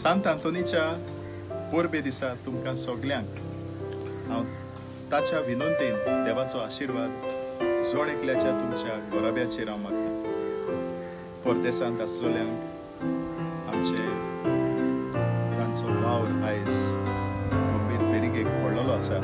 सांत आंतोनीच्या पोरबे दिसा तुमकां सगल्यांक हांव ताच्या विनंतेन देवाचो आशिर्वाद जोड एकल्याच्या तुमच्या गोराब्याचेर हांव मागतां. परदेसांत आसलेल्यांक आमचे तांचो वावर आयज गंभीर पेरिगेक पडलेलो आसा.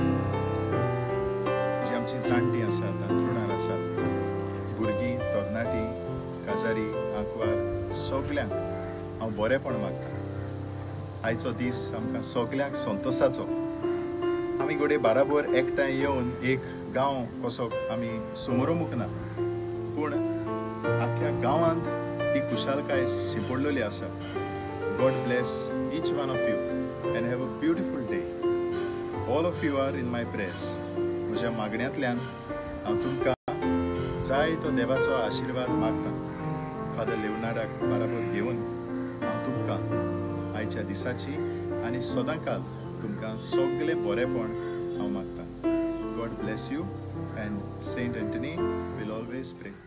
जी आमची जाणटी आसात, अंथरुणार आसात, भुरगीं, तरणाटी, काजारी, आंकवार सगल्यांक हांव बरेंपण मागतां. आयचो दीस आमकां सगल्यांक संतोशाचो. आमी घोडे बाराबर एकठांय येवन एक गांव कसो आमी समोरुंक ना, पूण आख्या गांवांत ती खुशालकाय शिंपडलेली आसा. God bless each one of you and have a beautiful day. All of you are in my prayers. म्हज्या मागण्यांतल्यान हांव तुमकां जाय तो देवाचो आशिर्वाद मागतां. फादर लेवनार्डाक बाराबर घेवन हांव तुमकां आयच्या दिसाची आनी सदांकाल तुमकां सगळें बरेंपण हांव मागतां. God bless you and Saint Anthony will always pray.